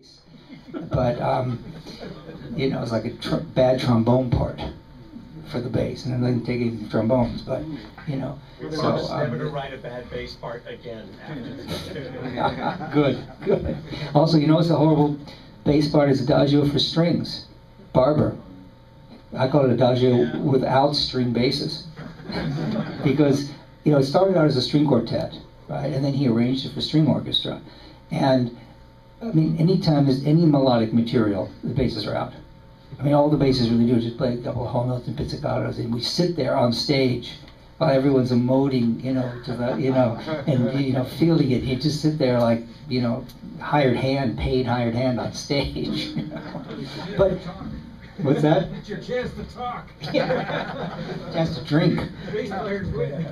But you know, it's like a bad trombone part for the bass, and I'm not taking trombones, but you know. So never to write a bad bass part again after Good, good. Also, you know what's a horrible bass part is adagio for strings. Barber. I call it adagio without string basses. Because, you know, it started out as a string quartet, right? And then he arranged it for string orchestra. And, I mean, anytime there's any melodic material, the basses are out. I mean, all the basses really do is just play a couple of whole notes and pizzicatos, and we sit there on stage while everyone's emoting, you know, to the, you know, and, you know, feeling it. You just sit there like, you know, paid hired hand on stage. You know? But, what's that? It's your chance to talk. Yeah. Chance to drink. Bass players win.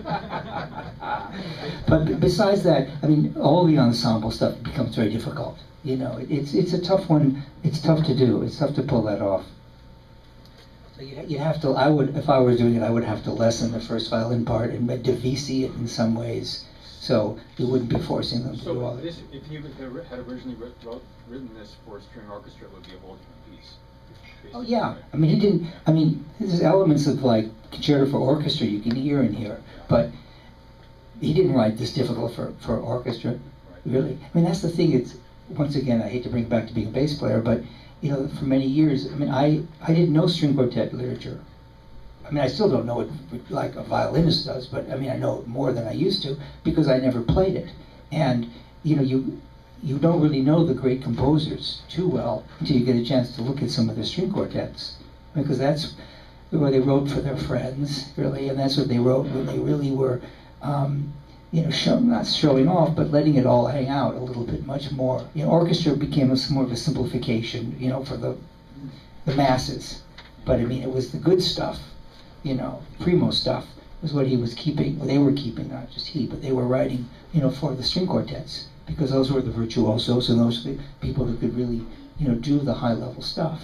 But besides that, I mean, all the ensemble stuff becomes very difficult. You know, it's a tough one. It's tough to do. It's tough to pull that off. So you have to. I would, if I were doing it, I would have to lessen the first violin part and devisi it in some ways, so you wouldn't be forcing them to do all this. If you had originally written this for a string orchestra, it would be a whole different piece. Oh yeah, I mean he didn't. I mean there's elements of like concerto for orchestra you can hear in here, but he didn't write this difficult for orchestra, right. Really. I mean that's the thing. It's once again I hate to bring it back to being a bass player, but you know for many years I mean I didn't know string quartet literature. I mean I still don't know it like a violinist does, but I mean I know it more than I used to because I never played it, and you know you don't really know the great composers too well until you get a chance to look at some of their string quartets, because that's where they wrote for their friends, really, and that's what they wrote when they really were, you know, not showing off, but letting it all hang out a little bit much more. You know, orchestra became more of a simplification, you know, for the masses. But I mean, it was the good stuff, you know, primo stuff was what he was keeping. Well, they were keeping, not just he, but they were writing, you know, for the string quartets. Because those were the virtuosos and those were the people who could really, you know, do the high-level stuff.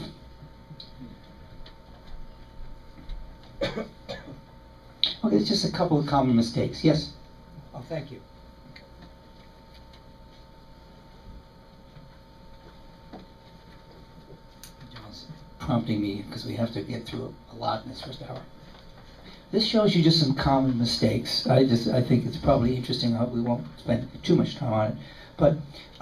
Okay, it's just a couple of common mistakes. Yes? Oh, thank you. John's prompting me because we have to get through a lot in this first hour. This shows you just some common mistakes. I think it's probably interesting. We won't spend too much time on it, but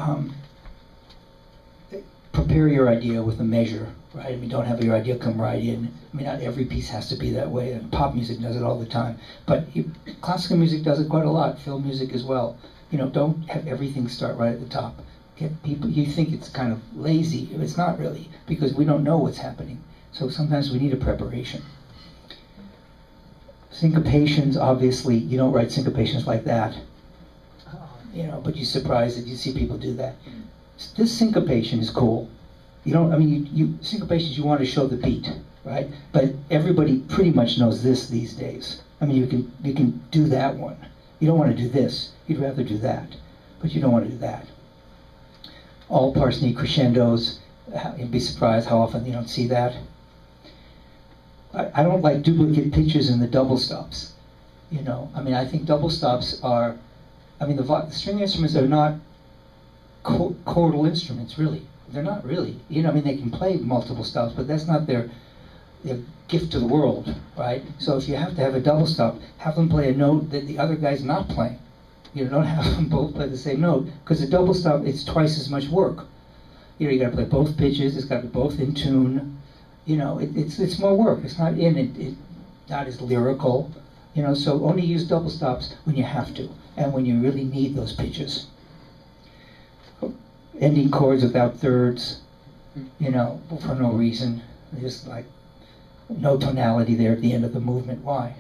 prepare your idea with a measure, right? I mean, don't have your idea come right in. I mean, not every piece has to be that way, and pop music does it all the time. But classical music does it quite a lot. Film music as well. You know, don't have everything start right at the top. Get people. You think it's kind of lazy. It's not really, because we don't know what's happening. So sometimes we need a preparation. Syncopations, obviously, you don't write syncopations like that, you know, but you're surprised that you see people do that. This syncopation is cool. You don't, I mean, syncopations, you want to show the beat, right? But everybody pretty much knows this these days. I mean, you can do that one. You don't want to do this. You'd rather do that, but you don't want to do that. All parts need crescendos. You'd be surprised how often you don't see that. I don't like duplicate pitches in the double stops. You know, I mean, I think double stops are, I mean, the string instruments are not chordal instruments, really. They're not really. You know, I mean, they can play multiple stops, but that's not their gift to the world, right? So if you have to have a double stop, have them play a note that the other guy's not playing. You know, don't have them both play the same note, because a double stop, it's twice as much work. You know, you got to play both pitches. It's got to be both in tune. You know, it's more work. It's not not as lyrical. You know, so only use double stops when you have to and when you really need those pitches. Ending chords without thirds, you know, for no reason. Just like no tonality there at the end of the movement. Why?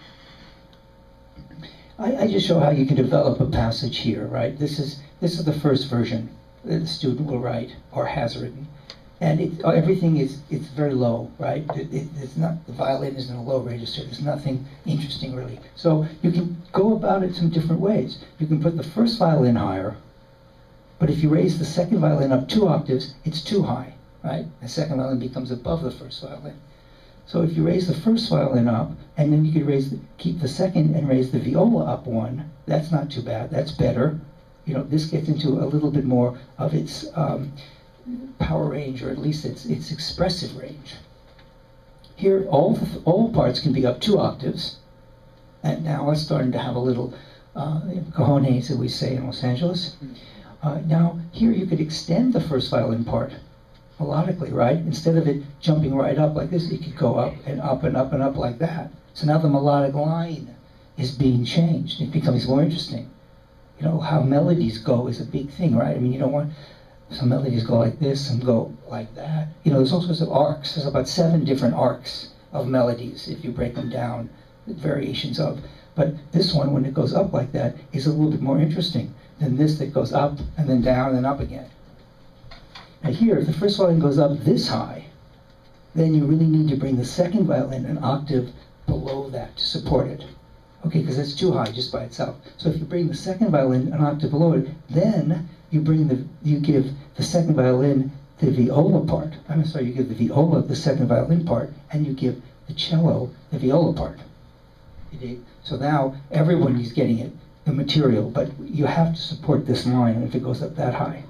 I just show how you can develop a passage here, right? This is the first version that the student will write or has written. And everything it's very low, right? It's not, the violin is in a low register. There's nothing interesting really. So you can go about it some different ways. You can put the first violin higher, but if you raise the second violin up 2 octaves, it's too high, right? The second violin becomes above the first violin. So if you raise the first violin up, and then you could keep the second and raise the viola up 1, that's not too bad. That's better. You know, this gets into a little bit more of its power range, or at least its expressive range. Here, all parts can be up 2 octaves, and now it's starting to have a little cojones, as we say in Los Angeles. Now, here you could extend the first violin part melodically, right? Instead of it jumping right up like this, it could go up and up and up and up like that. So now the melodic line is being changed. It becomes more interesting. You know, how melodies go is a big thing, right? I mean, you don't want some melodies go like this, some go like that. You know, there's all sorts of arcs. There's about 7 different arcs of melodies if you break them down, variations of. But this one, when it goes up like that, is a little bit more interesting than this that goes up and then down and then up again. Now here, if the first violin goes up this high, then you really need to bring the second violin an octave below that to support it. Okay, because it's too high just by itself. So if you bring the second violin an octave below it, then you give the second violin the viola part. I'm sorry, you give the viola the second violin part, and you give the cello the viola part. So now everyone is getting it, the material, but you have to support this line if it goes up that high.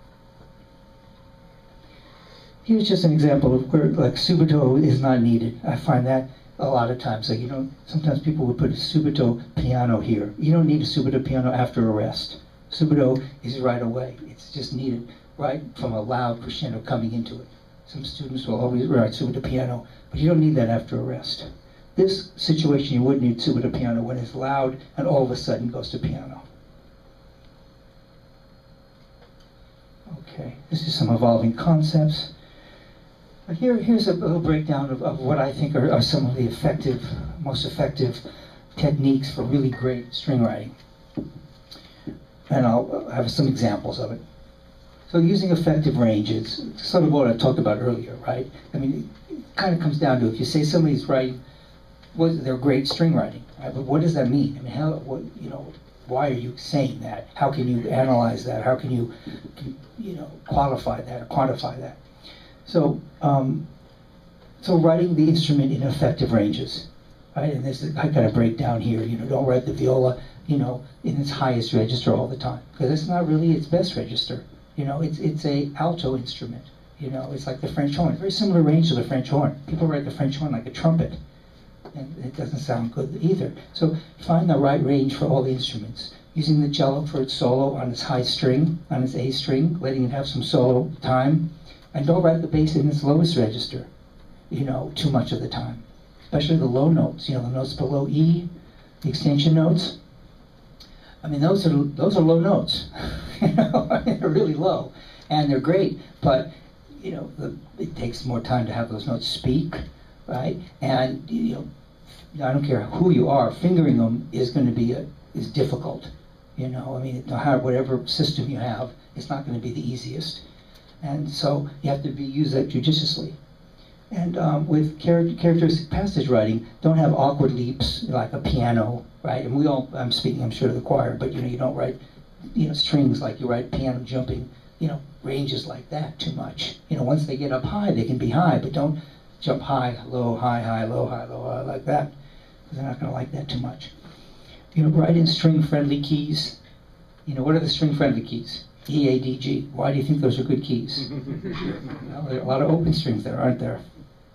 Here's just an example of where, like, subito is not needed. I find that a lot of times. Like, you know, sometimes people would put a subito piano here. You don't need a subito piano after a rest. Subito is right away. It's just needed right from a loud crescendo coming into it. Some students will always write subito piano, but you don't need that after a rest. This situation, you would need subito piano when it's loud and all of a sudden goes to piano. Okay, this is some evolving concepts. Here's a little breakdown of what I think are some of the most effective techniques for really great string writing. And I'll have some examples of it. So using effective ranges, sort of what I talked about earlier, right? I mean, it kind of comes down to, if you say somebody's writing, they're great string writing, right? But what does that mean? I mean, why are you saying that? How can you analyze that? How can you qualify that or quantify that? So, so writing the instrument in effective ranges, right? And this is, I got to break down here. Don't write the viola, in its highest register all the time, because it's not really its best register. It's a alto instrument. It's like the French horn, very similar range to the French horn. People write the French horn like a trumpet, and it doesn't sound good either. So find the right range for all the instruments. Using the cello for its solo on its high string, on its A string, letting it have some solo time. And don't write the bass in its lowest register, too much of the time. Especially the low notes, the notes below E, the extension notes. I mean, those are low notes. They're really low, and they're great. But it takes more time to have those notes speak, right? And I don't care who you are, fingering them is going to be is difficult. I mean, whatever system you have, it's not going to be the easiest. And so you have to use that judiciously. And with characteristic passage writing, don't have awkward leaps like a piano, right? And I'm speaking, I'm sure, to the choir, but you don't write, strings like you write piano jumping, ranges like that too much. Once they get up high, they can be high, but don't jump high, low, high, low, high, low, high, like that, because they're not going to like that too much. Write in string-friendly keys. What are the string-friendly keys? E, A, D, G. Why do you think those are good keys? There are a lot of open strings there, aren't there?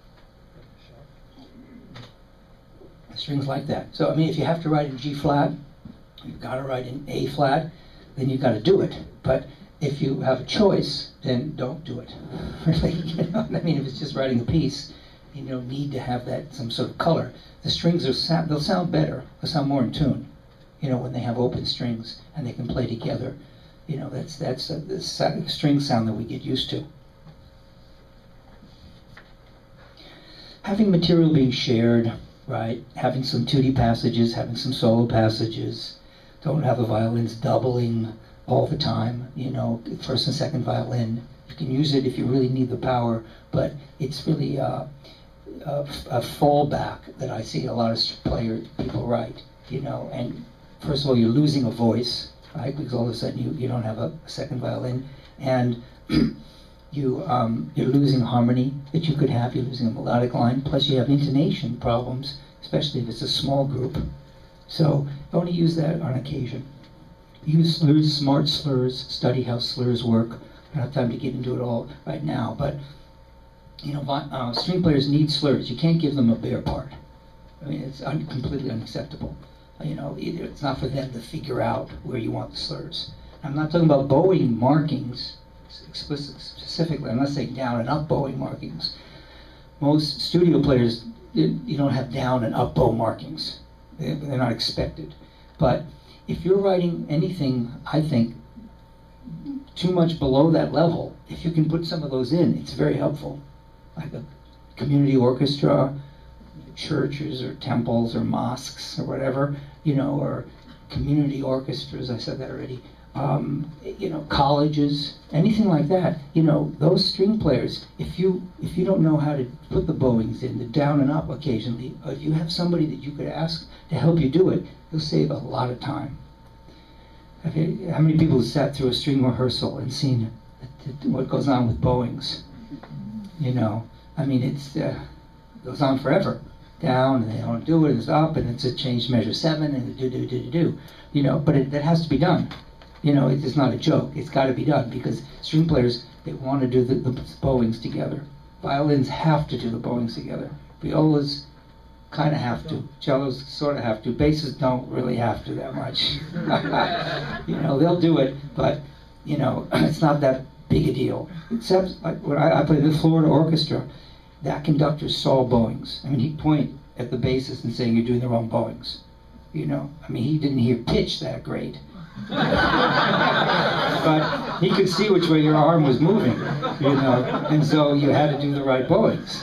Strings like that. So, I mean, if you have to write in G flat, you've got to write in A flat, then you've got to do it. But if you have a choice, then don't do it. Really, I mean, if it's just writing a piece, you don't need to have that some sort of color. The strings they'll sound better. They'll sound more in tune. When they have open strings and they can play together. That's the string sound that we get used to. Having material being shared, right? Having some tutti passages, having some solo passages. Don't have the violins doubling all the time, first and second violin. You can use it if you really need the power, but it's really a fallback that I see a lot of people write, and first of all, you're losing a voice, right? Because all of a sudden you don't have a second violin, and you're losing harmony that you could have. You're losing a melodic line. Plus, you have intonation problems, especially if it's a small group. So only use that on occasion. Use slurs, smart slurs. Study how slurs work. don't have time to get into it all right now, but you know, string players need slurs. You can't give them a bare part. I mean, it's completely unacceptable. You know, either it's not for them to figure out where you want the slurs. I'm not talking about bowing markings specifically. I'm not saying down and up bowing markings. Most studio players, you don't have down and up bow markings. They're not expected. But if you're writing anything, I think, too much below that level, if you can put some of those in, it's very helpful. Like a community orchestra, churches or temples or mosques or whatever, you know, or community orchestras, I said that already, you know, colleges, anything like that. You know, those string players, if you don't know how to put the bowings in, the down and up occasionally, or if you have somebody that you could ask to help you do it, you'll save a lot of time. How many people have sat through a string rehearsal and seen what goes on with bowings? You know, I mean, it goes on forever. Down, and they don't do it, it's up, and it's a change measure 7, and do. You know, but that has to be done. You know, it's not a joke. It's got to be done, because string players, they want to do the bowings together. Violins have to do the bowings together. Violas kind of have to. Cellos sort of have to. Basses don't really have to that much. You know, they'll do it, but, you know, it's not that big a deal. Except, like, when I played in the Florida Orchestra, that conductor saw bowings. I mean, he'd point at the bassist and saying, "You're doing the wrong bowings." You know, I mean, he didn't hear pitch that great. But he could see which way your arm was moving, you know, and so you had to do the right bowings.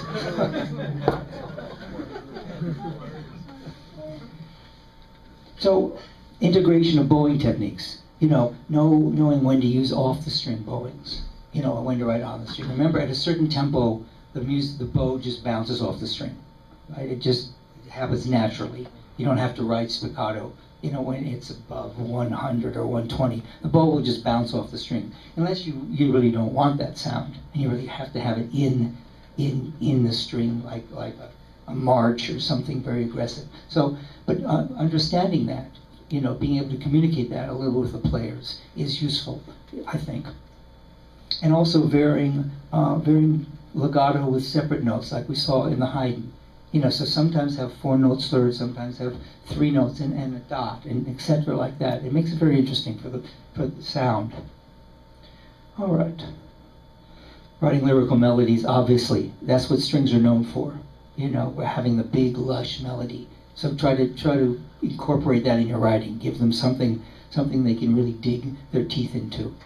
So, integration of bowing techniques. You know, knowing when to use off the string bowings. You know, when to write on the string. Remember, at a certain tempo, the bow just bounces off the string, right? It just happens naturally. You don't have to write spiccato. You know, when it's above 100 or 120, the bow will just bounce off the string, unless you really don't want that sound, and you really have to have it in the string, like a march or something very aggressive. So, but understanding that, you know, being able to communicate that a little with the players is useful, I think, and also varying legato with separate notes, like we saw in the Haydn. You know, so sometimes have 4-note slurs, sometimes have 3 notes and a dot, and etc. like that. It makes it very interesting for the sound. All right. Writing lyrical melodies, obviously, that's what strings are known for. You know, we're having the big, lush melody. So try to incorporate that in your writing. Give them something they can really dig their teeth into.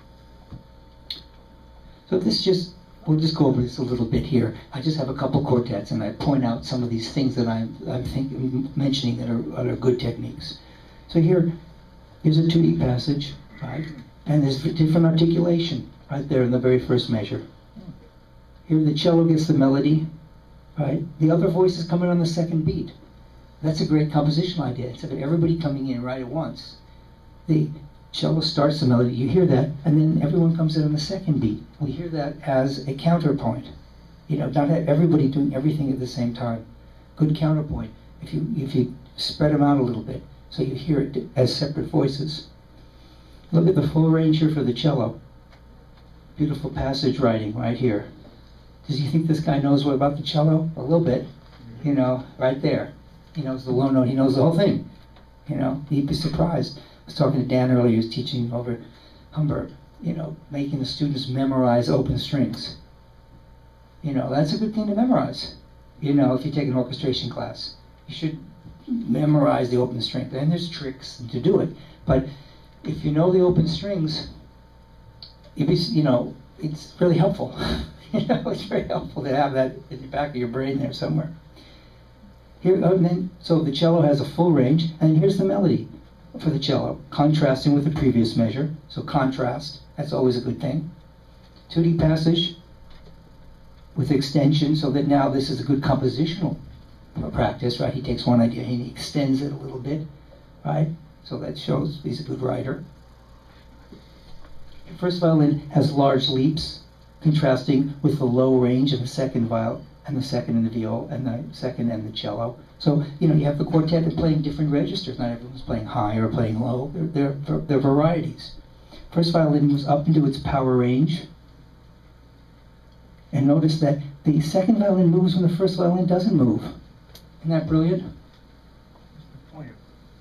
So we'll just go over this a little bit here. I just have a couple quartets, and I point out some of these things that I'm mentioning that are good techniques. So here's a 2D passage, right? And there's different articulation right there in the very first measure. Here the cello gets the melody, right? The other voice is coming on the second beat. That's a great compositional idea. Instead of everybody coming in right at once, the cello starts the melody, you hear that, and then everyone comes in on the second beat. We hear that as a counterpoint. You know, not everybody doing everything at the same time. Good counterpoint. If you spread them out a little bit, so you hear it as separate voices. Look at the full range here for the cello. Beautiful passage writing right here. Does you think this guy knows what about the cello? A little bit. You know, right there. He knows the low note, he knows the whole thing. You know, he'd be surprised. I was talking to Dan earlier, he was teaching over at Hamburg, you know, making the students memorize open strings. You know, that's a good thing to memorize. You know, if you take an orchestration class, you should memorize the open string. And there's tricks to do it. But if you know the open strings, you know, it's really helpful. You know, it's very helpful to have that in the back of your brain there somewhere. Here, and then, so the cello has a full range, and here's the melody for the cello, contrasting with the previous measure. So contrast, that's always a good thing. 2D passage with extension, so that now this is a good compositional practice, right? He takes one idea and he extends it a little bit, right? So that shows he's a good writer. The first violin has large leaps, contrasting with the low range of the second violin, and the second in the viol, and the second and the cello. So, you know, you have the quartet and playing different registers. Not everyone's playing high or playing low. They're varieties. First violin moves up into its power range, And notice that the second violin moves when the first violin doesn't move. Isn't that brilliant? Pointer.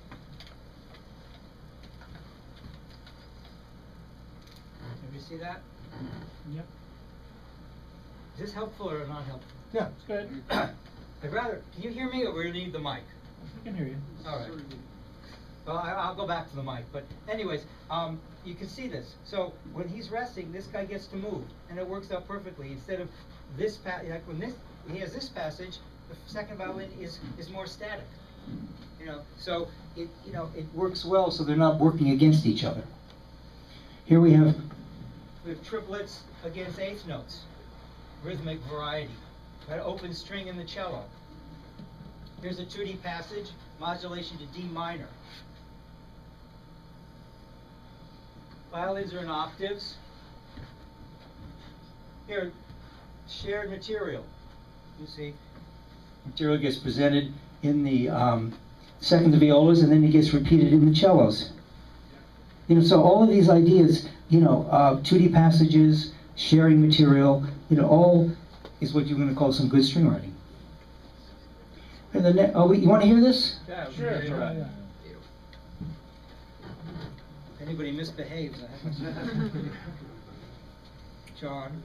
Have you see that? Yep. Is this helpful or not helpful? Yeah, it's good. I'd rather, can you hear me or will you need the mic? I can hear you. All right. Well, I'll go back to the mic. But anyways, you can see this. So when he's resting, this guy gets to move, and it works out perfectly. Instead of this, like when he has this passage, the second violin is more static. You know, so it Works well, so they're not working against each other. Here we have triplets against eighth notes, rhythmic variety. Got an open string in the cello. Here's a 2D passage, modulation to D minor. Violins are in octaves. Here, shared material. You see, material gets presented in the second the violas, and then it gets repeated in the cellos. You know, so all of these ideas, 2D passages, sharing material, all is what you're going to call some good string writing. And you want to hear this? Yeah, sure. Yeah. anybody misbehaves, John.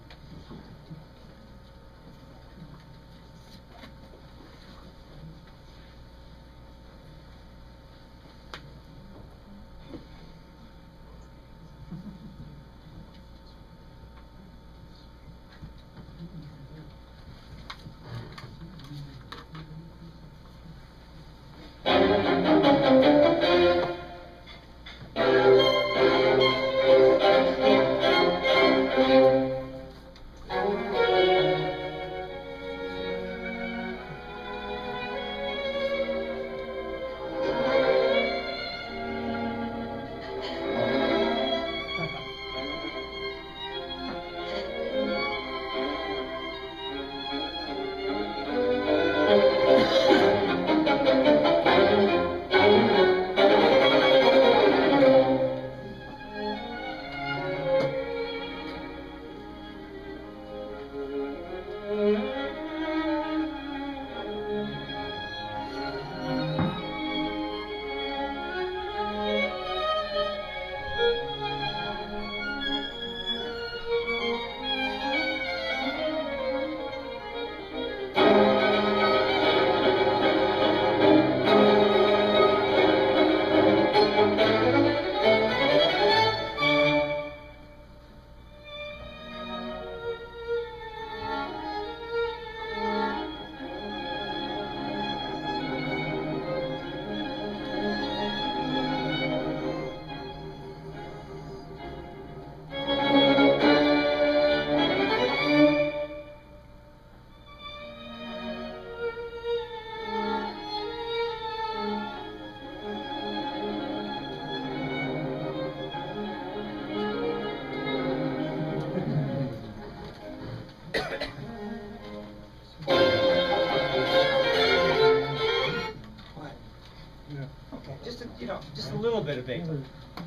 Just a little bit of Beethoven.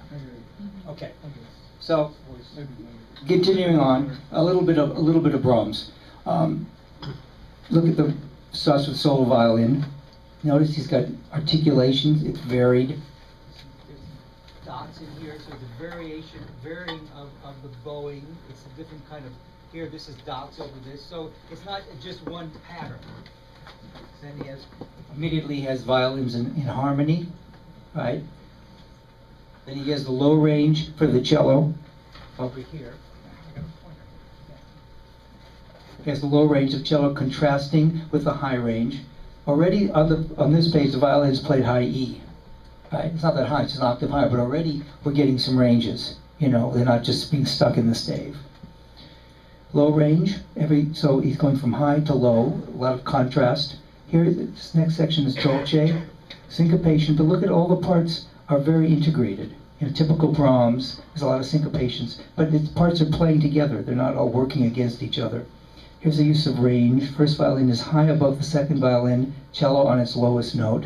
Okay. So, continuing on, a little bit of Brahms. Look at the starts with solo violin. Notice he's got articulations. It's varied. There's dots in here, so it's a varying of the bowing. It's a different kind of. Here, this is dots over this, so it's not just one pattern. Then he has Immediately has violins in harmony, right? Then he has the low range for the cello over here. He has the low range of cello contrasting with the high range. Already on this page, the violin is played high E. Right? It's not that high; it's an octave higher. But already we're getting some ranges. They're not just being stuck in the stave. Low range. So he's going from high to low. A lot of contrast. Here, this next section is dolce, syncopation. But look at all the parts are very integrated. In typical Brahms, there's a lot of syncopations, but the parts are playing together. They're not all working against each other. Here's the use of range. First violin is high above the second violin, cello on its lowest note.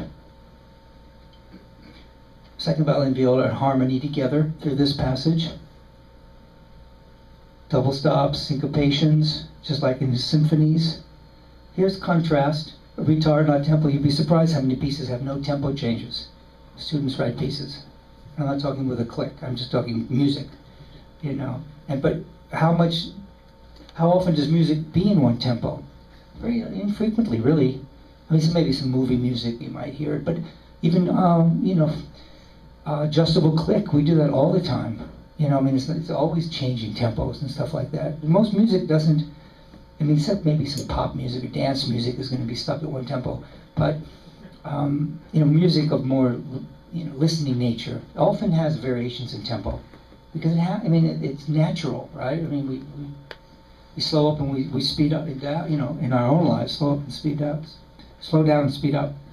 Second violin, viola in harmony together through this passage. double stops, syncopations, just like in symphonies. Here's contrast, retard, not tempo. You'd be surprised how many pieces have no tempo changes. Students write pieces. I'm not talking with a click, I'm just talking music, you know. But how often does music be in one tempo? Very infrequently, really. I mean, so maybe some movie music, you might hear it, but even, adjustable click, we do that all the time. You know, I mean, it's always changing tempos and stuff like that. Most music doesn't, I mean, except maybe some pop music or dance music is going to be stuck at one tempo. But, music of more, listening nature often has variations in tempo. Because it's natural, right? I mean, we slow up and we speed up and down, in our own lives, slow up and speed down. Slow down and speed up.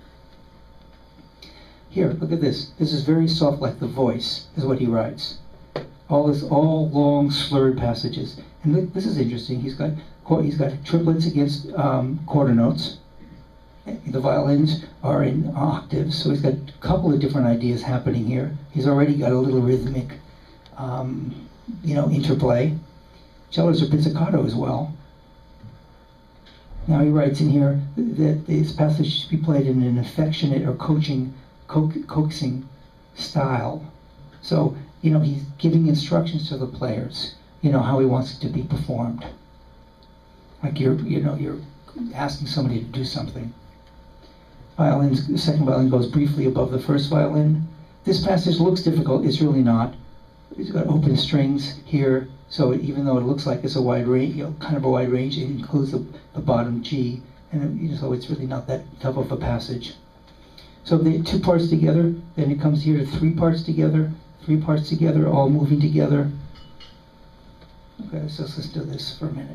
Here, look at this. This is very soft, like the voice, is what he writes. All long slurred passages. And look, this is interesting. He's got triplets against quarter notes. The violins are in octaves, so he's got a couple of different ideas happening here. He's already got a little rhythmic, interplay. Cellos are pizzicato as well. Now he writes in here that this passage should be played in an affectionate or coaxing style. So, he's giving instructions to the players, how he wants it to be performed. Like you're asking somebody to do something. The second violin goes briefly above the first violin. This passage looks difficult, it's really not. It's got open strings here, so even though it looks like it's a wide range, kind of a wide range, it includes the bottom G, and so it's really not that tough of a passage. So the 2 parts together, then it comes here to 3 parts together, all moving together. Okay, so let's do this for a minute.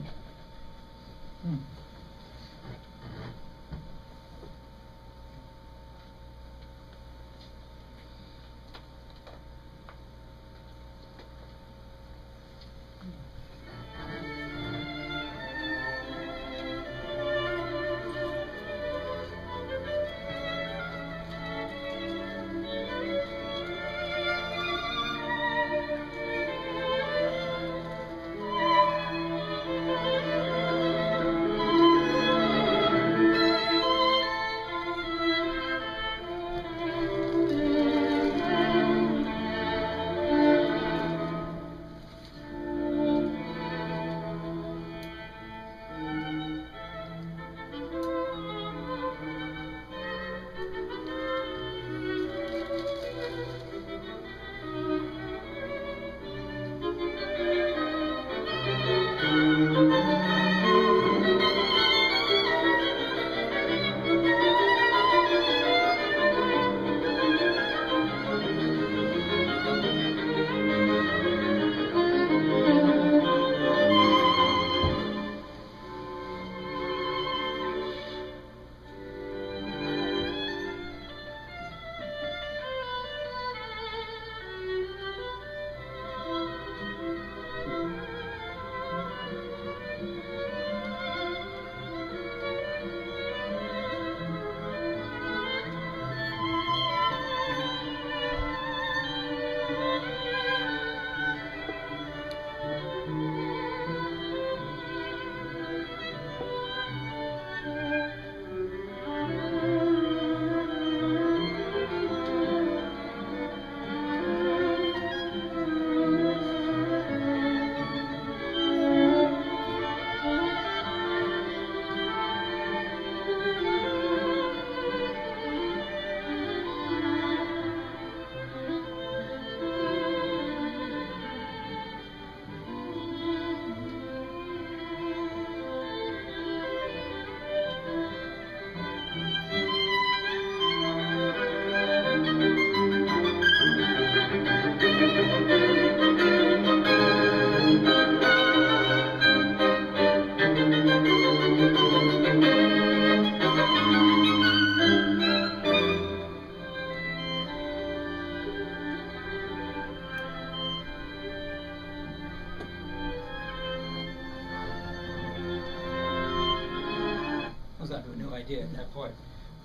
Idea at that point.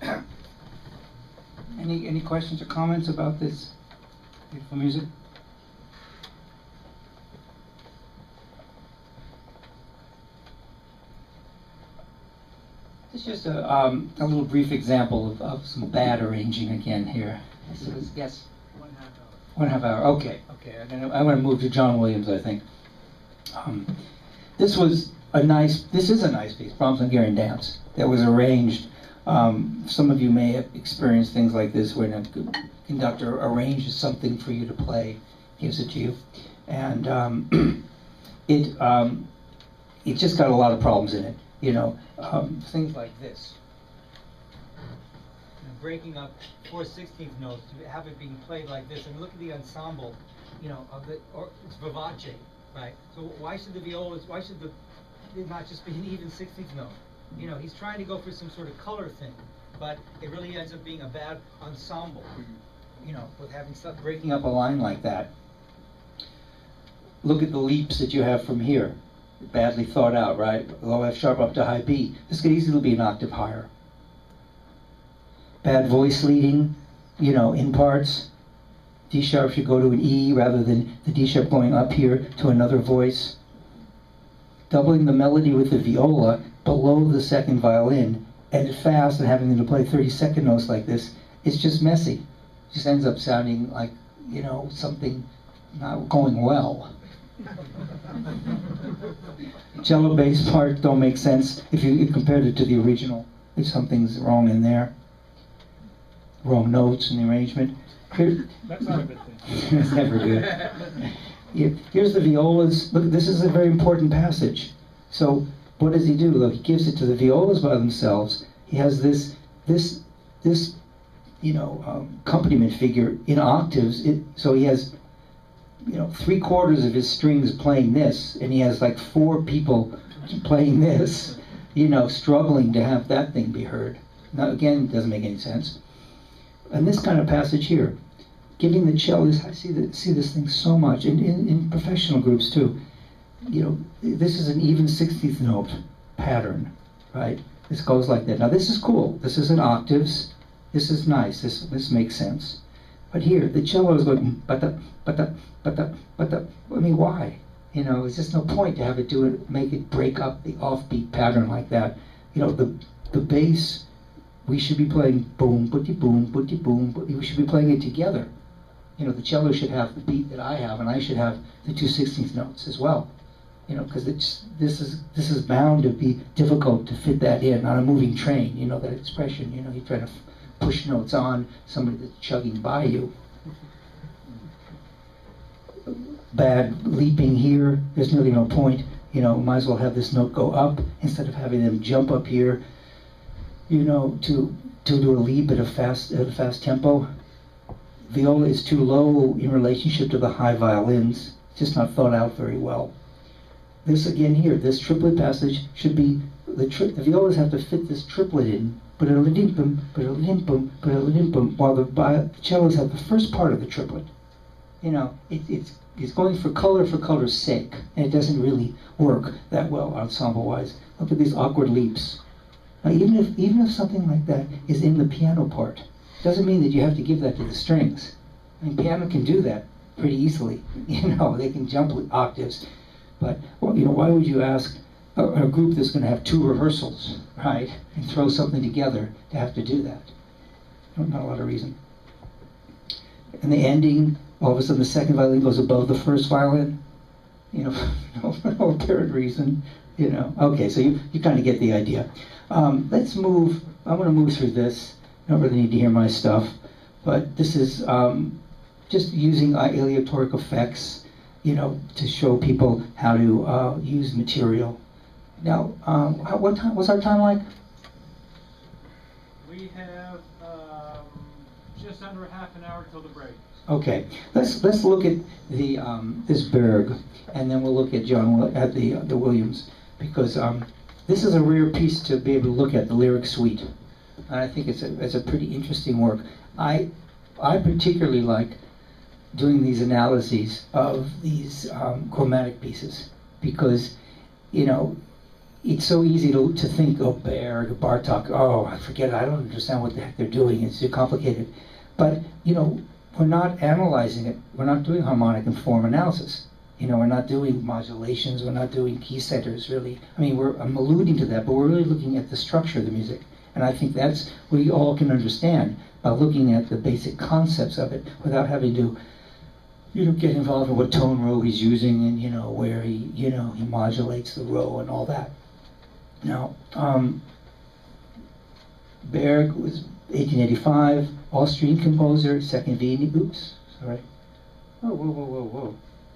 Any questions or comments about this beautiful music? It's just a little brief example of some bad arranging again here. So let's guess. 1.5 hour. Okay. I'm going to move to John Williams, I think. This is a nice piece, Brahms' Hungarian Dance, that was arranged. Some of you may have experienced things like this when a conductor arranges something for you to play, gives it to you, and it just got a lot of problems in it. Things like this. Breaking up 4/16 notes to have it being played like this, and look at the ensemble, it's vivace, right? So why should it not just be an even 16th note? He's trying to go for some sort of color thing, but it really ends up being a bad ensemble, with having stuff Breaking up a line like that. Look at the leaps that you have from here. Badly thought out, right? Low F sharp up to high B. This could easily be an octave higher. Bad voice leading, in parts. D sharp should go to an E rather than the D sharp going up here to another voice. Doubling the melody with the viola below the second violin and fast and having them to play 32nd notes like this, it's just messy. It just ends up sounding like, something not going well. Cello bass part don't make sense if you compared it to the original. If something's wrong in there. Wrong notes in the arrangement. That's not a good thing. It's never good. Here's the violas. Look, this is a very important passage. So what does he do? Look, he gives it to the violas by themselves. He has this accompaniment figure in octaves. So he has 3/4 of his strings playing this, and he has like 4 people playing this, struggling to have that thing be heard. Now, again, it doesn't make any sense. And this kind of passage here, giving the cellist, I see this thing so much, in professional groups too. This is an even 16th note pattern, right? This goes like that. Now, this is cool. This is in octaves. This is nice. This makes sense. But here, the cello is going, but I mean, why? It's just no point to have it make it break up the offbeat pattern like that. The bass, we should be playing boom, booty boom, booty boom, we should be playing it together. The cello should have the beat that I have, and I should have the 2/16 notes as well. Because this is bound to be difficult to fit that in on a moving train. That expression. You try to push notes on somebody that's chugging by you. Bad leaping here. There's really no point. Might as well have this note go up instead of having them jump up here. To do a leap at a fast tempo. Viola is too low in relationship to the high violins. It's just not thought out very well. This again here, this triplet passage should be the violas have to fit this triplet in. While the cellos have the first part of the triplet. It's going for color's sake, and it doesn't really work that well ensemble-wise. Look at these awkward leaps. Now, even if something like that is in the piano part, doesn't mean that you have to give that to the strings. I mean, piano can do that pretty easily. They can jump octaves. But why would you ask a group that's going to have 2 rehearsals, right, and throw something together to have to do that? Not a lot of reason. And the ending, all of a sudden the second violin goes above the first violin. For no apparent reason. Okay, so you kind of get the idea. Let's move. I'm going to move through this. You don't really need to hear my stuff, but this is just using aleatoric effects, to show people how to use material. Now, what's our time like? We have just under half an hour till the break. Okay, let's look at the this Berg, and then we'll look at the Williams, because this is a rare piece to be able to look at, the lyric suite, and I think it's a pretty interesting work. I particularly like doing these analyses of these chromatic pieces, because it's so easy to think, Berg, Bartok, I forget it, I don't understand what the heck they're doing, it's too complicated. But we're not analyzing it, we're not doing harmonic and form analysis. You know, we're not doing modulations, we're not doing key setters, really. I mean, I'm alluding to that, but we're really looking at the structure of the music. And I think that's we all can understand by looking at the basic concepts of it without having to, you know, get involved in what tone row he's using and, you know, where he modulates the row and all that. Now, Berg was 1885, Austrian composer, second Viennese, oops, sorry. Whoa.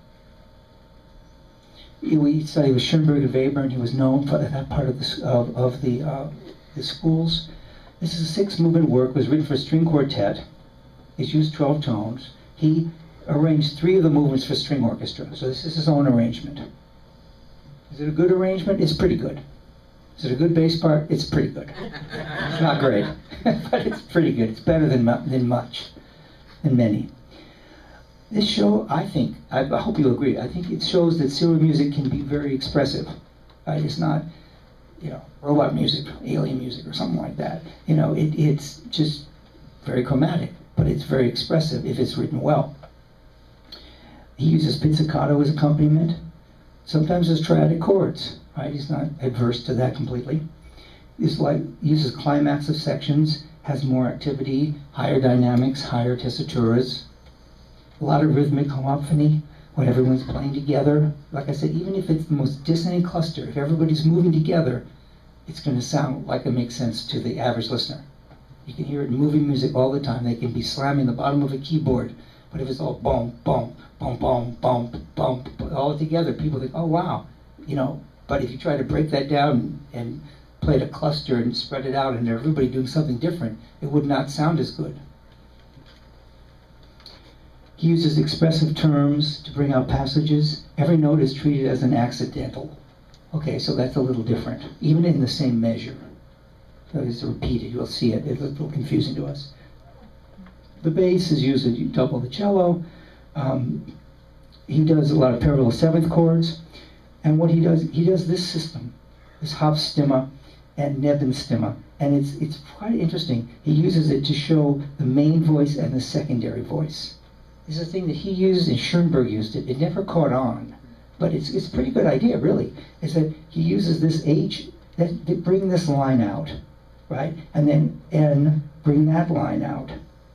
We studied with Schoenberg and Weber, and he was known for that part of the schools. This is a 6-movement work, was written for string quartet. It's used 12 tones. He arranged 3 of the movements for string orchestra, so this is his own arrangement. Is it a good arrangement? It's pretty good. Is it a good bass part? It's pretty good. It's not great, but it's pretty good. It's better than many. This show, I think, I hope you agree, I think it shows that serial music can be very expressive. Right? It's not, you know, robot music, alien music, or something like that. You know, it's just very chromatic, but it's very expressive if it's written well. He uses pizzicato as accompaniment. Sometimes there's triadic chords, right? He's not adverse to that completely. He's uses climax of sections, has more activity, higher dynamics, higher tessituras. A lot of rhythmic homophony when everyone's playing together. Like I said, even if it's the most dissonant cluster, if everybody's moving together, it's going to sound like it makes sense to the average listener. You can hear it in movie music all the time. They can be slamming the bottom of a keyboard, but if it's all boom, boom, boom, boom, boom, boom, all together, people think, oh wow, you know. But if you try to break that down and play it a cluster and spread it out and everybody doing something different, it would not sound as good. He uses expressive terms to bring out passages. Every note is treated as an accidental. Okay, so that's a little different, even in the same measure. So it's repeated, you'll see it. It's a little confusing to us. The bass is used to double the cello. He does a lot of parallel 7th chords. And what he does this system, this Hauptstimme and Nebenstimme. And it's quite interesting. He uses it to show the main voice and the secondary voice. This is a thing that he used and Schoenberg used it. It never caught on, but it's a pretty good idea, really. Is that he uses this H that bring this line out, right, and then N bring that line out.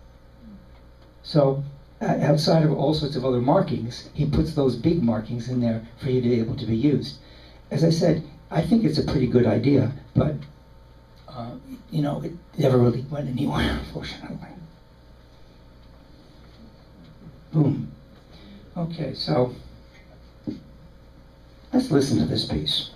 So outside of all sorts of other markings, he puts those big markings in there for you to be able to be used. As I said, I think it's a pretty good idea, but you know, it never really went anywhere, unfortunately. Boom. Okay, so let's listen to this piece.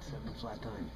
7 flat time.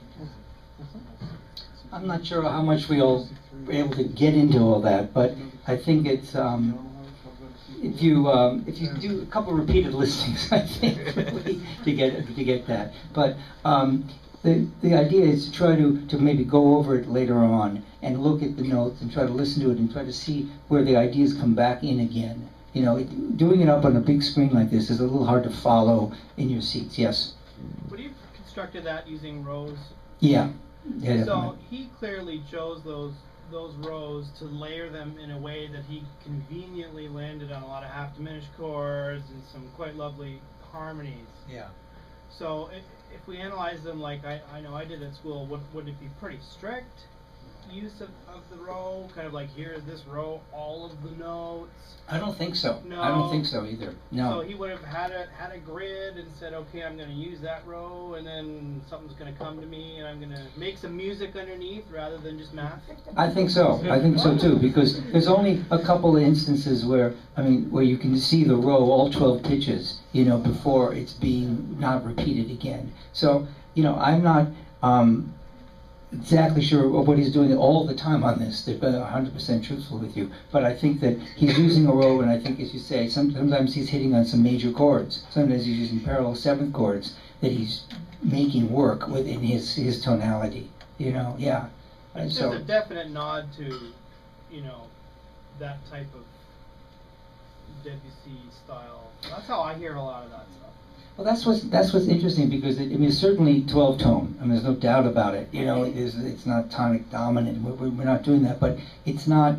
I'm not sure how much we'll be able to get into all that, but I think it's if you do a couple repeated listings, I think really, to get that. But the idea is to try to maybe go over it later on and look at the notes and try to listen to it and try to see where the ideas come back in again. You know, doing it up on a big screen like this is a little hard to follow in your seats. Yes. Would you constructed that using rows? Yeah. So he clearly chose those rows to layer them in a way that he conveniently landed on a lot of half diminished chords and some quite lovely harmonies. Yeah. So if we analyze them like I know I did at school, would it be pretty strict use of the row? Kind of like, here's this row, all of the notes? I don't think so. No. I don't think so either. No. So he would have had a grid and said, okay, I'm going to use that row, and then something's going to come to me, and I'm going to make some music underneath rather than just math. I think so. I think so too, because there's only a couple of instances where you can see the row, all 12 pitches, before it's being not repeated again. So, I'm not exactly sure what he's doing all the time on this, to be 100% truthful with you. But I think that he's using a row, and I think, as you say, sometimes he's hitting on some major chords. Sometimes he's using parallel seventh chords that he's making work within his tonality. Yeah. And it's so just a definite nod to, that type of Debussy style. That's how I hear a lot of that stuff. Well, that's what's interesting, because it's certainly 12 tone. There's no doubt about it. It's not tonic dominant. We're not doing that, but it's not.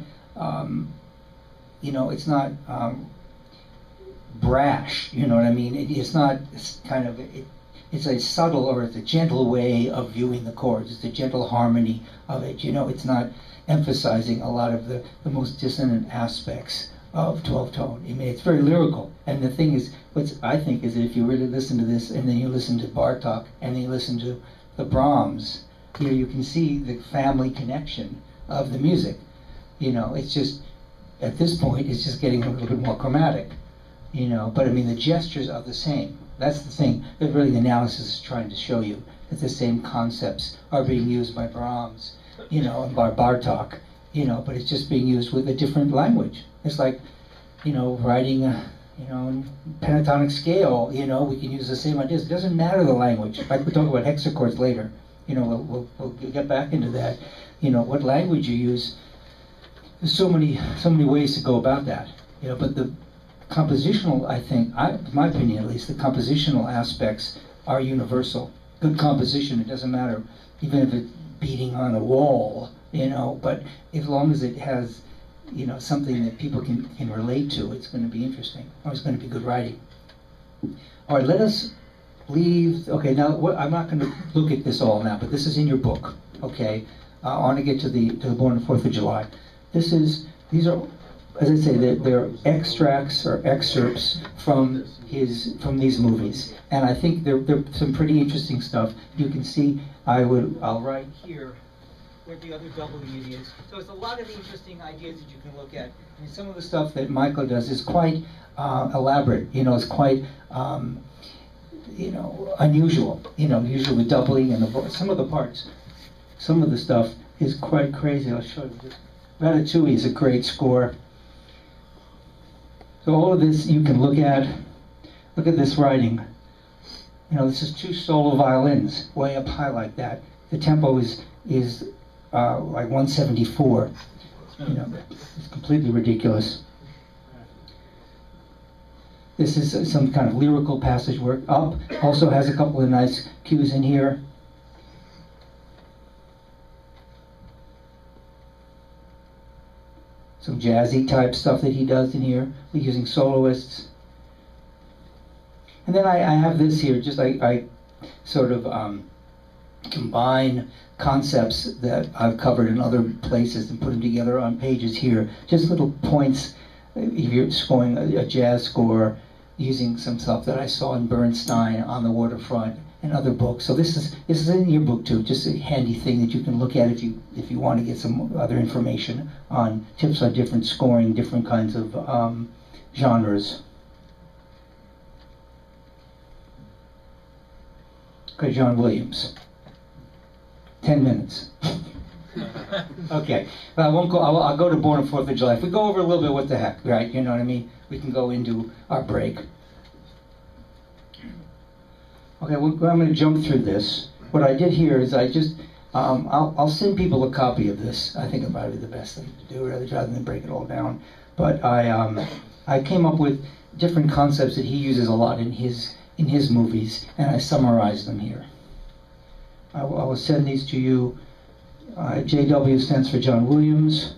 It's not brash. You know what I mean? It's not. It's kind of. It's a subtle, or it's a gentle way of viewing the chords. It's a gentle harmony of it. It's not emphasizing a lot of the most dissonant aspects of 12 tone. It's very lyrical. And the thing is, what I think is that if you really listen to this, and then you listen to Bartók, and then you listen to the Brahms, you can see the family connection of the music. It's just, at this point, it's just getting a little bit more chromatic. But the gestures are the same. That's the thing that really the analysis is trying to show you, that the same concepts are being used by Brahms, and by Bartók, but it's just being used with a different language. It's like, writing a, pentatonic scale, we can use the same ideas. It doesn't matter the language. Like we talk about hexachords later. We'll get back into that. What language you use. There's so many ways to go about that. But the compositional, I think, in my opinion at least, the compositional aspects are universal. Good composition, it doesn't matter, even if it's beating on a wall, but as long as it has something that people can relate to, it's going to be interesting, or it's going to be good writing. All right, let us leave. Okay, now I'm not going to look at this all now, but this is in your book. Okay, I want to get to the Born on the 4th of July. These are, as I say, they're extracts or excerpts from these movies, and I think they're some pretty interesting stuff. You can see I'll write here where the other W is. So it's a lot of interesting ideas that you can look at. Some of the stuff that Michael does is quite elaborate. It's quite unusual. Usually with doubling and some of the parts. Some of the stuff is quite crazy. I'll show you this. Ratatouille is a great score. So all of this you can look at. Look at this writing. This is 2 solo violins way up high like that. The tempo is like 174. It's completely ridiculous. This is some kind of lyrical passage work. Up also has a couple of nice cues in here. Some jazzy type stuff that he does in here, using soloists. And then I have this here, just I sort of combine concepts that I've covered in other places and put them together on pages here. Just little points. If you're scoring a jazz score, using some stuff that I saw in Bernstein on the waterfront and other books. So this is in your book too. Just a handy thing that you can look at if you want to get some other information on tips on different scoring, different kinds of genres. Okay, John Williams. 10 minutes. Okay, I won't go. I'll go to Born on 4th of July. If we go over a little bit, what the heck, right? You know what I mean? We can go into our break. Okay, well, I'm going to jump through this. What I did here is I just, I'll send people a copy of this. I think it might be the best thing to do, rather than break it all down. But I came up with different concepts that he uses a lot in his movies, and I summarized them here. I will send these to you. JW stands for John Williams.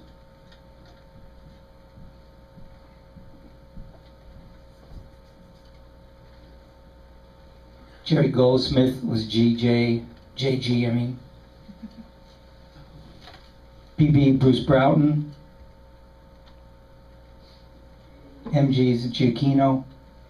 Jerry Goldsmith was JG, I mean. BB, Bruce Broughton. MG's Giacchino.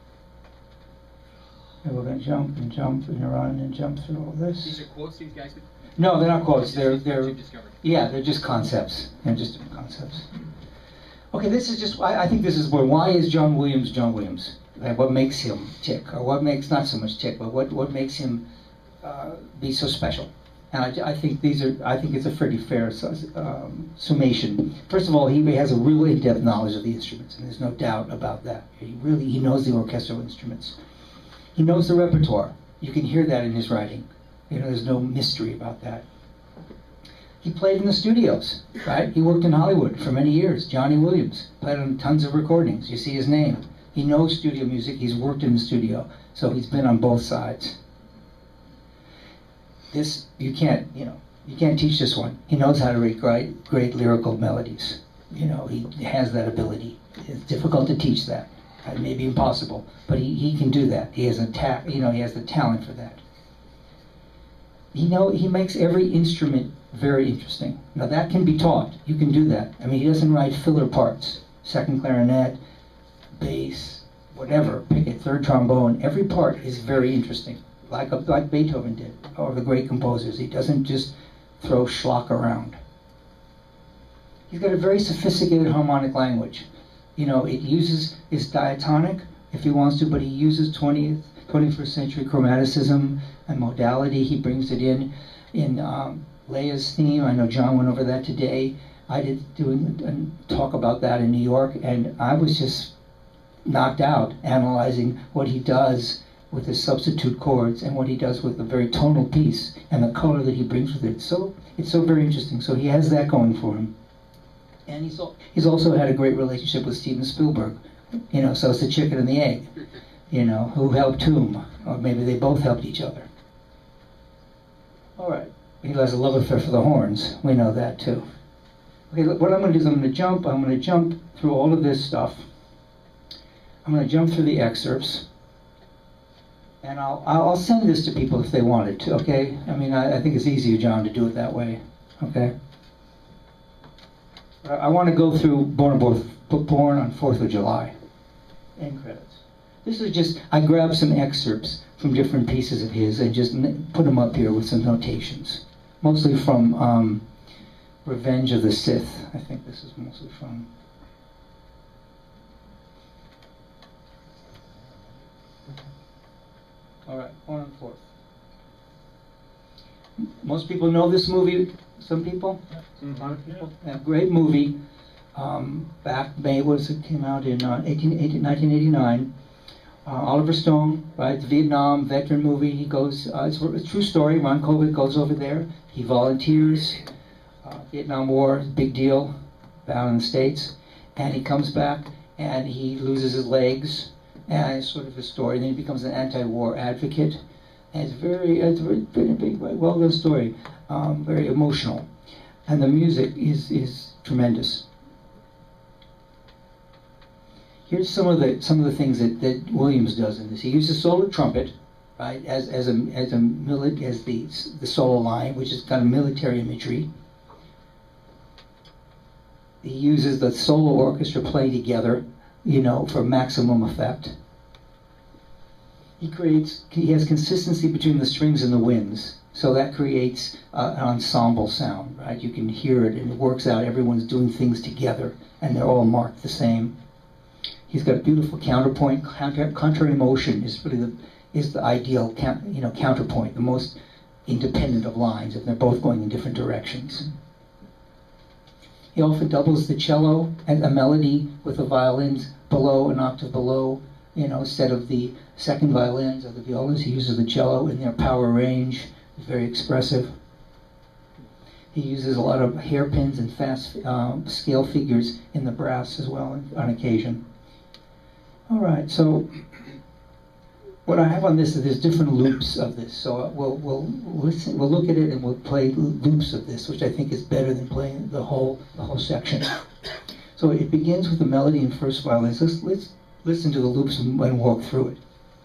And we're going to jump and run and jump through all this. These are quotes these guys could... No, they're not quotes. They're discovered. Yeah, they're just concepts. They're just different concepts. Okay, this is just, I think this is where, why is John Williams John Williams? Like, what makes him tick? Or what makes, not so much tick, but what makes him be so special? And I think it's a pretty fair summation. First of all, he has a real in-depth knowledge of the instruments, and there's no doubt about that. He knows the orchestral instruments. He knows the repertoire. You can hear that in his writing. You know, there's no mystery about that. He played in the studios, right? He worked in Hollywood for many years. Johnny Williams played on tons of recordings. You see his name. He knows studio music. He's worked in the studio, so he's been on both sides. This, you can't teach this one. He knows how to write great lyrical melodies. You know, he has that ability. It's difficult to teach that. It may be impossible, but he can do that. He has he has the talent for that. He makes every instrument very interesting. Now that can be taught. You can do that. I mean, he doesn't write filler parts. Second clarinet, bass, whatever. Pick it, third trombone. Every part is very interesting, like Beethoven did, or the great composers. He doesn't just throw schlock around. He's got a very sophisticated harmonic language. You know, it uses his diatonic if he wants to, but he uses 21st century chromaticism and modality. He brings it in Leia's theme. I know John went over that today. I did a talk about that in New York, and I was just knocked out analyzing what he does with his substitute chords and what he does with the very tonal piece and the color that he brings with it. So it's so very interesting. So he has that going for him. And he's also had a great relationship with Steven Spielberg. You know, so it's the chicken and the egg. You know, who helped whom? Or maybe they both helped each other. All right. He has a love affair for the horns. We know that too. Okay, look, what I'm going to do is I'm going to jump through all of this stuff. I'm going to jump through the excerpts. And I'll send this to people if they want it to, okay? I mean, I think it's easier, John, to do it that way, okay? I want to go through Born on 4th of July. End credits. This is just, I grabbed some excerpts from different pieces of his and just put them up here with some notations. Mostly from Revenge of the Sith. I think this is mostly from. All right, Born on 4th. Most people know this movie. Some people? A lot of people? Yeah, great movie. Back May, it came out in 1989. Oliver Stone, right? The Vietnam veteran movie. He goes, it's a true story. Ron Kovic goes over there. He volunteers. Vietnam War, big deal, down in the States. And he comes back and he loses his legs. And it's sort of a story. Then he becomes an anti-war advocate. And it's a very big, well-done story. Very emotional. And the music is tremendous. Here's some of the things that Williams does in this. He uses solo trumpet, right, as the solo line, which is kind of military imagery. He uses the solo orchestra playing together, you know, for maximum effect. He has consistency between the strings and the winds, so that creates an ensemble sound, right? You can hear it, and it works out. Everyone's doing things together, and they're all marked the same. He's got a beautiful counterpoint. Contrary motion is really is the ideal counterpoint, the most independent of lines if they're both going in different directions. He often doubles the cello and a melody with the violins below, an octave below, instead of the second violins or the violas. He uses the cello in their power range. It's very expressive. He uses a lot of hairpins and fast scale figures in the brass as well on occasion. All right, so what I have on this is there's different loops of this. So we'll listen, we'll look at it, and we'll play loops of this, which I think is better than playing the whole section. So it begins with the melody in first violins. Let's listen to the loops and walk through it.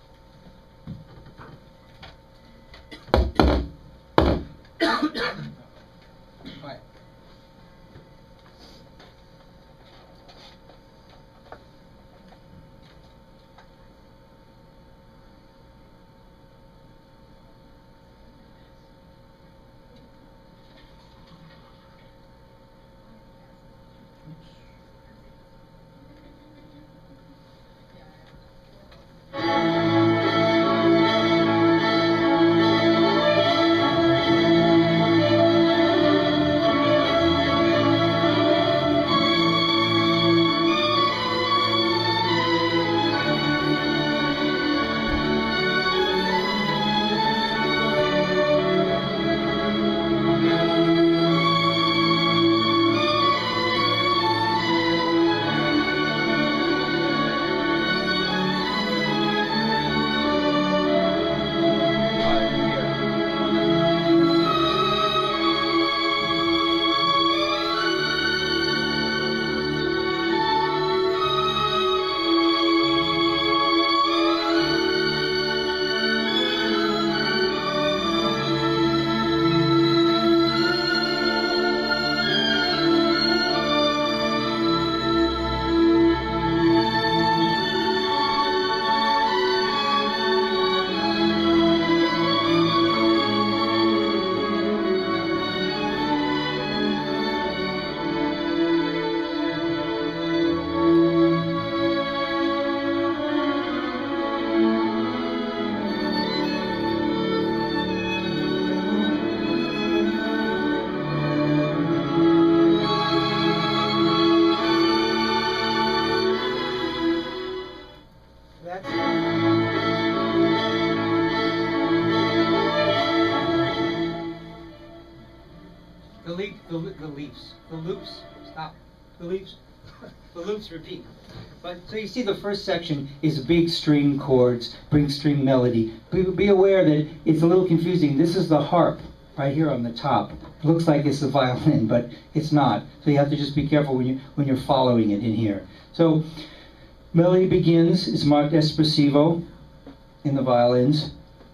The loops repeat. But so you see the first section is big string chords, big string melody. Be aware that it's a little confusing. This is the harp right here on the top. It looks like it's the violin, but it's not. So you have to just be careful when you're following it in here. So melody begins, is marked espressivo in the violins.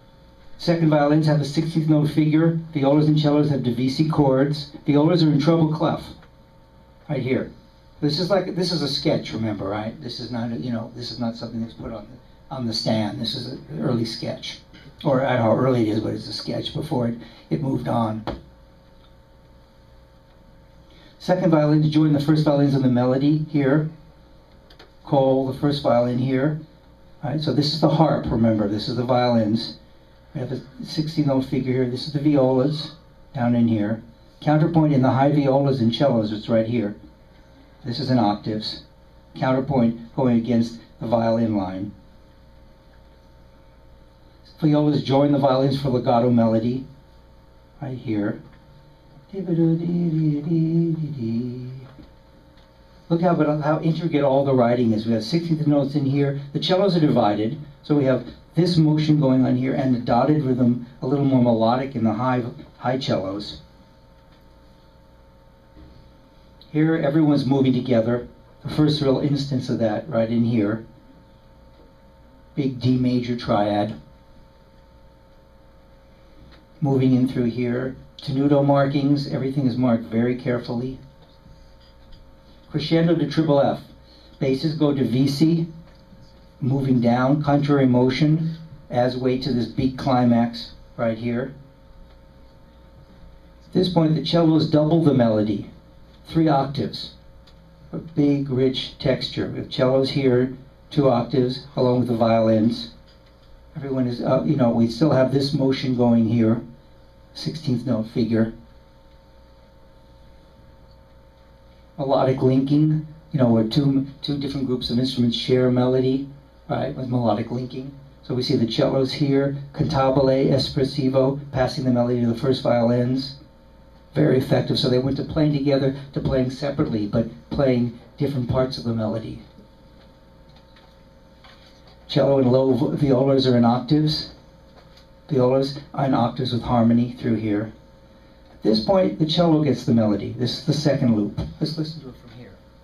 Second violins have a 16th note figure. Violas and cellos have divisi chords. Violas are in treble clef, right here. This is a sketch, remember, right? This is not this is not something that's put on the stand. This is an early sketch, or I don't know how early it is, but it's a sketch before it moved on. Second violin to join the first violins on the melody here. Call the first violin here. All right, so this is the harp. Remember, this is the violins. We have a 16th note figure here. This is the violas down in here. Counterpoint in the high violas and cellos. It's right here. This is in octaves. Counterpoint going against the violin line. Violas join the violins for legato melody. Right here. Look how intricate all the writing is. We have 16th notes in here. The cellos are divided. So we have this motion going on here and the dotted rhythm, a little more melodic in the high cellos. Here, everyone's moving together. The first real instance of that, right in here. Big D major triad. Moving in through here. Tenuto markings, everything is marked very carefully. Crescendo to triple F. Basses go to VC, moving down, contrary motion, as way to this big climax right here. At this point, the cellos double the melody. 3 octaves, a big, rich texture. We have cellos here, 2 octaves, along with the violins. Everyone is, we still have this motion going here, 16th note figure. Melodic linking, where two different groups of instruments share a melody, right, with melodic linking. So we see the cellos here, cantabile, espressivo, passing the melody to the first violins. Very effective. So they went to playing together to playing separately, but playing different parts of the melody. Cello and low violas are in octaves. Violas are in octaves with harmony through here. At this point, the cello gets the melody. This is the second loop. Let's listen to it from here.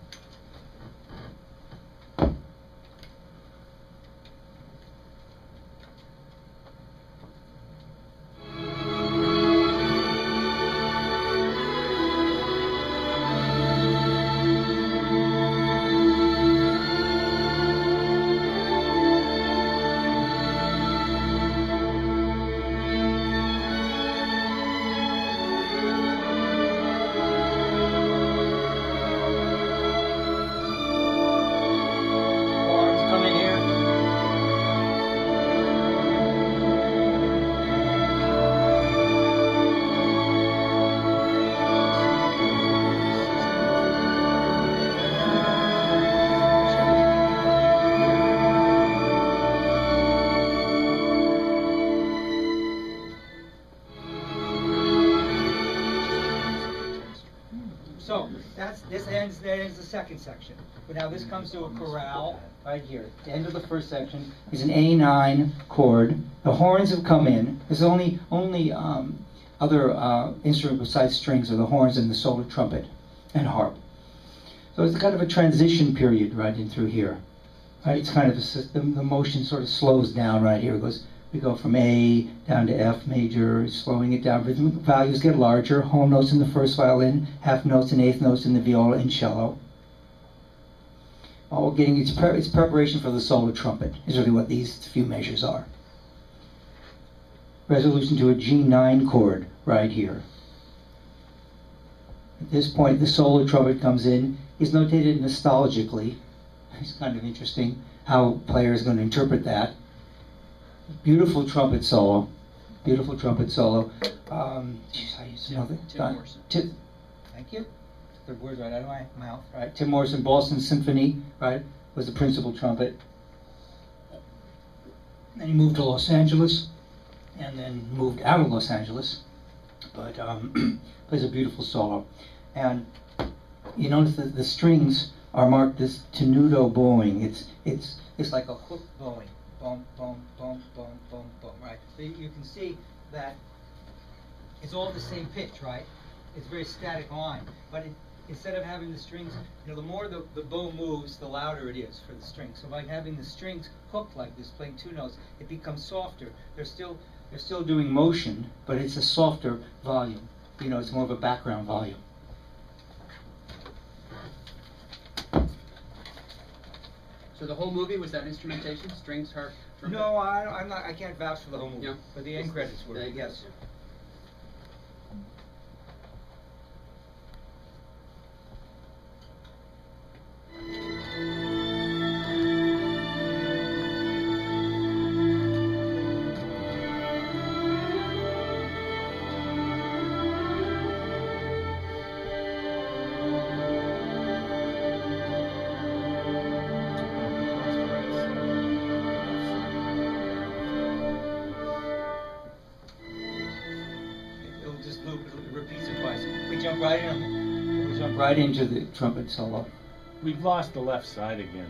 That ends the second section. But now this comes to a chorale right here. The end of the first section is an A9 chord. The horns have come in. There's only other instrument besides strings are the horns and the solo trumpet and harp. So it's kind of a transition period right in through here. Right? It's kind of the motion sort of slows down right here. We go from A down to F major, slowing it down. Rhythmic values get larger. Whole notes in the first violin, half notes and eighth notes in the viola and cello. All getting its preparation for the solo trumpet is really what these few measures are. Resolution to a G9 chord right here. At this point, the solo trumpet comes in. Is notated nostalgically. It's kind of interesting how players are going to interpret that. Beautiful trumpet solo. Beautiful trumpet solo. Tim Morrison. Thank you. The words right out of my mouth. Right. Tim Morrison, Boston Symphony, right, was the principal trumpet. Then he moved to Los Angeles, and then moved out of Los Angeles, but plays a beautiful solo. And you notice that the strings are marked this tenuto bowing. It's like a hook bowing. Boom, boom, boom, boom, boom, boom, right? So you can see that it's all the same pitch, right? It's a very static line. But instead of having the strings, the more the bow moves, the louder it is for the strings. So by having the strings hooked like this, playing two notes, it becomes softer. They're still doing motion, but it's a softer volume. It's more of a background volume. So the whole movie was that instrumentation, strings, harp, trumpet? No, I'm not. I can't vouch for the whole movie. Yeah. But the end credits were. Yes. Right into the trumpet solo. We've lost the left side again.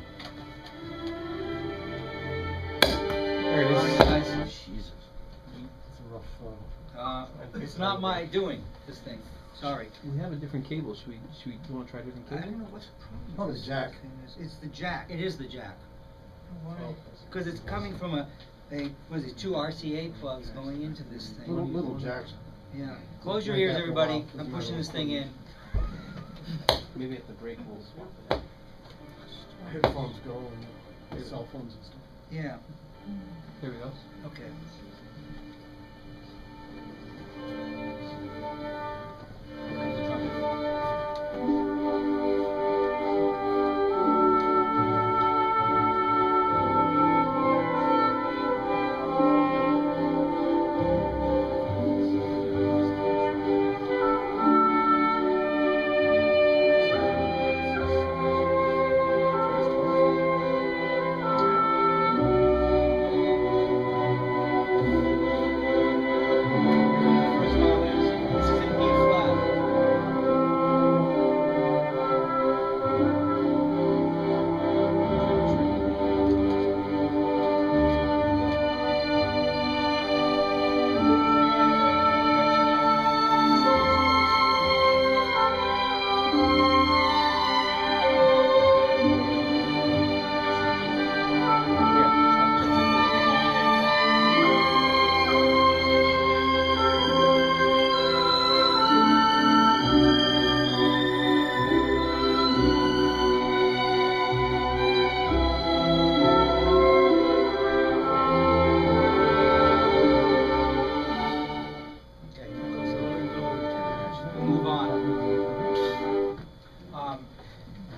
There it is, guys. Jesus. It's a rough. It's not my doing, this thing. Sorry. We have a different cable. Should we want to try a different cable? I don't know what's the problem. Probably the jack. It's the jack. It is the jack. Because it's coming from two RCA plugs going into this thing. Little jacks. Yeah. Close your ears, everybody. I'm pushing this thing in. Maybe at the break we'll swap it out. Headphones go and cell phones and stuff. Yeah. Here we go. Okay.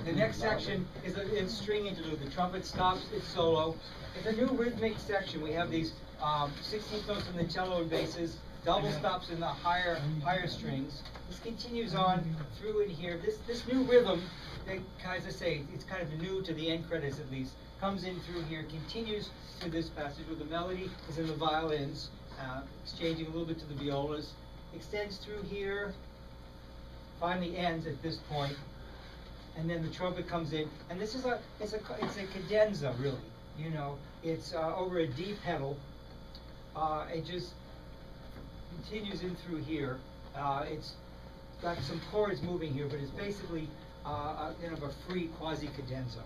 The next section is a string interlude. The trumpet stops its solo. It's a new rhythmic section. We have these 16th notes in the cello and basses, double stops in the higher strings. This continues on through in here. This new rhythm, that, as I say, it's kind of new to the end credits at least, comes in through here, continues to this passage where the melody is in the violins, exchanging a little bit to the violas, extends through here, finally ends at this point, and then the trumpet comes in, and this is it's a cadenza really. You know, it's over a D pedal. It just continues in through here. It's got some chords moving here, but it's basically kind of a free quasi cadenza.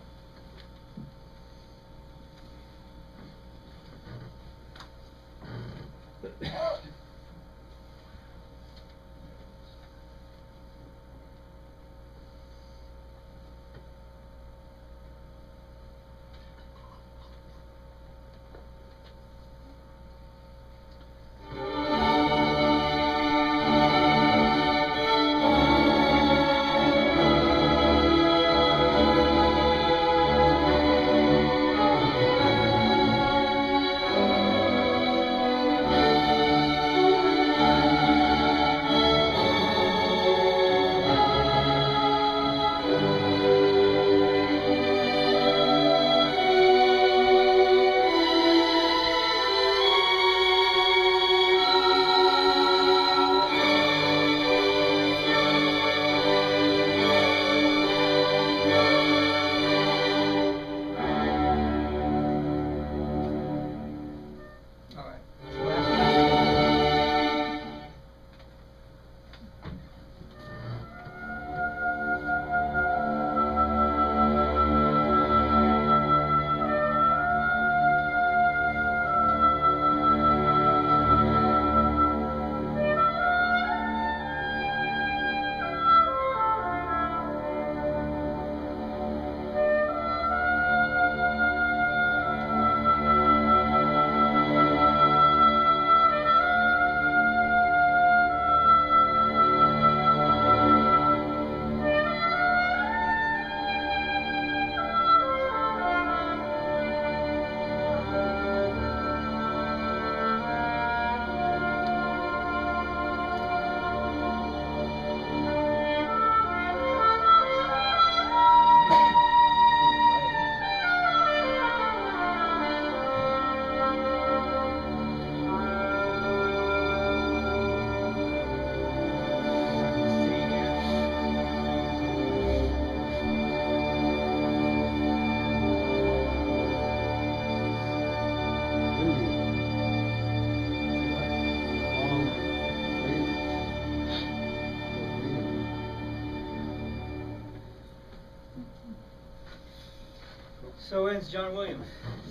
So ends John Williams.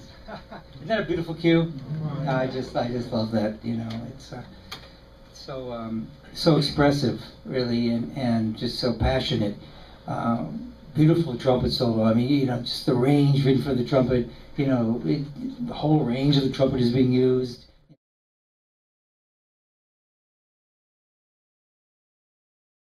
Isn't that a beautiful cue? I just love that. You know, it's so expressive, really, and just so passionate. Beautiful trumpet solo. I mean, you know, just the range written for the trumpet. You know, the whole range of the trumpet is being used.